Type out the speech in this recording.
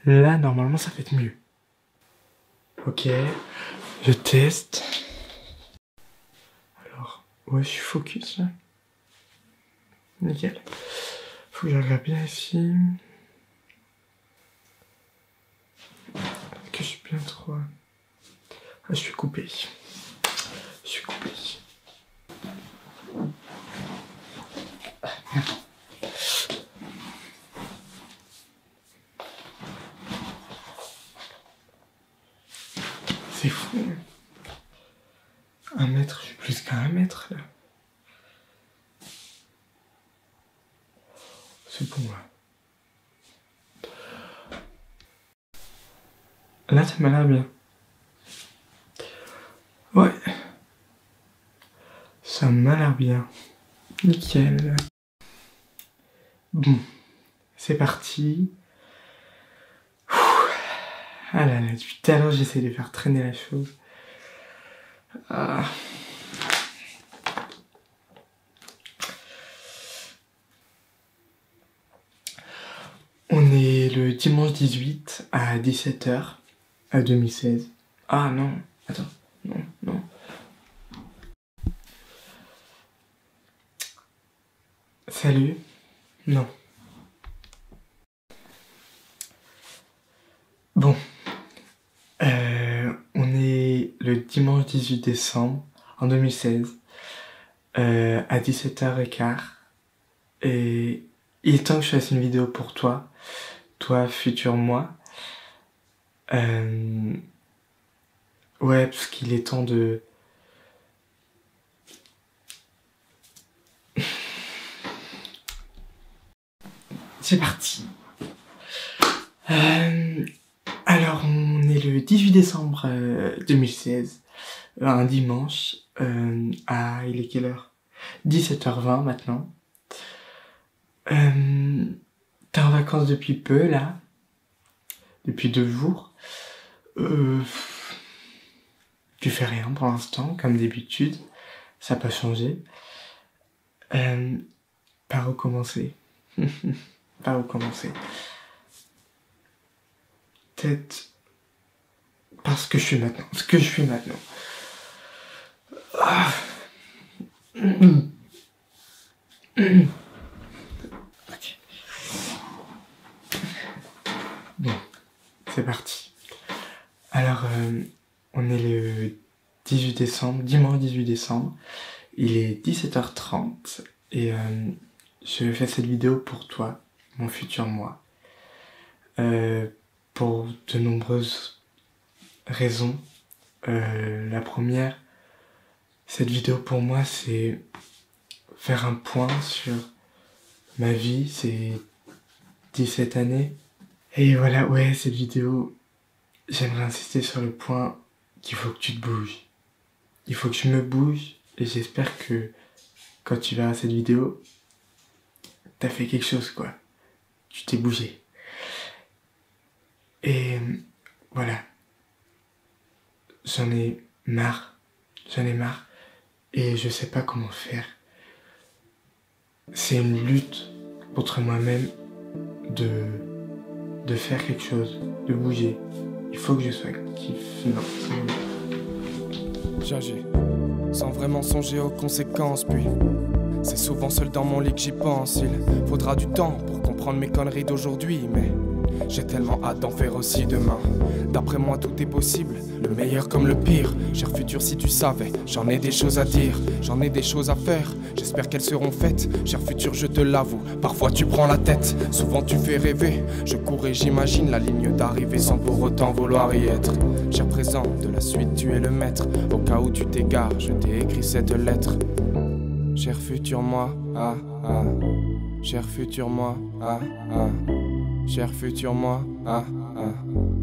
Là, normalement, ça va être mieux. Ok, je teste. Alors, ouais, je suis focus là. Nickel. Faut que je regarde bien ici. Que je suis bien trop... Ah, je suis coupé. Je suis coupé. C'est fou. 1 mètre, je suis plus qu'à 1 mètre là. C'est bon là. Là, ça m'a l'air bien. Ouais. Ça m'a l'air bien. Nickel. Bon. C'est parti. Ah là là, depuis tout à l'heure, j'essaie de faire traîner la chose. Ah. On est le dimanche 18 à 17h à 2016. Ah non, attends, non. Salut. Non. Bon. On est le dimanche 18 décembre en 2016 à 17h15 et il est temps que je fasse une vidéo pour toi, futur moi. Ouais, parce qu'il est temps de... C'est parti. Alors, on est le 18 décembre 2016, un dimanche, il est quelle heure? 17h20 maintenant. T'es en vacances depuis peu, là? Depuis 2 jours. Tu fais rien pour l'instant, comme d'habitude. Ça n'a pas changé. Par où commencer? Par où commencer? Peut-être par ce que je fais maintenant. Ce que je fais maintenant. Ah. Ok. Bon, c'est parti. Alors, on est le 18 décembre, dimanche 18 décembre. Il est 17h30 et je fais cette vidéo pour toi, mon futur moi. Pour de nombreuses raisons. La première, cette vidéo pour moi, c'est faire un point sur ma vie, ces 17 années. Et voilà, ouais, cette vidéo, j'aimerais insister sur le point qu'il faut que tu te bouges. Il faut que je me bouge et j'espère que quand tu verras cette vidéo, t'as fait quelque chose, quoi. Tu t'es bougé. Et voilà. J'en ai marre. Et je sais pas comment faire. C'est une lutte contre moi-même de faire quelque chose, de bouger. Il faut que je sois actif. Non, J'agis sans vraiment songer aux conséquences, puis c'est souvent seul dans mon lit que j'y pense. Il faudra du temps pour comprendre mes conneries d'aujourd'hui, mais j'ai tellement hâte d'en faire aussi demain. D'après moi tout est possible, le meilleur comme le pire. Cher futur, si tu savais, j'en ai des choses à dire, j'en ai des choses à faire, j'espère qu'elles seront faites. Cher futur, je te l'avoue, parfois tu prends la tête, souvent tu fais rêver. Je cours et j'imagine la ligne d'arrivée sans pour autant vouloir y être. Cher présent, de la suite tu es le maître, au cas où tu t'égares, je t'ai écrit cette lettre. Cher futur moi, ah ah. Cher futur moi, ah ah. Cher futur moi, ah ah.